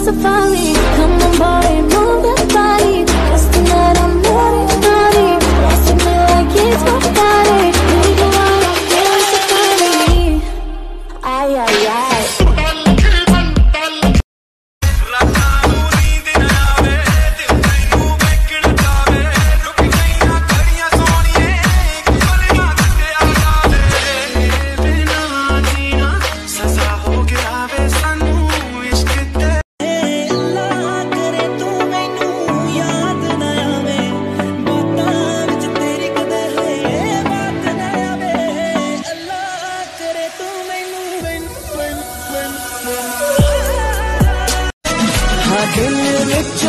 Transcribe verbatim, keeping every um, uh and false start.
safari. Come on, boy, move that body. Cause tonight I'm naughty, naughty. Lost in me like it's my body. We go out on your safari. Ay, ay, ay. दिल विच